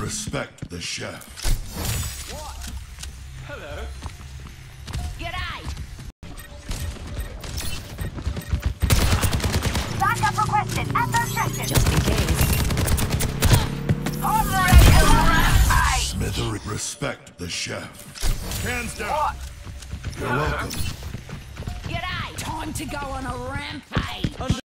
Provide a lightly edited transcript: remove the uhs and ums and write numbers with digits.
Respect the chef. What? Hello. G'day! Backup requested at the objective. Just in case. Operation Rampage! Smithery. Respect the chef. Hands down. What? You're welcome. G'day! Time to go on a rampage!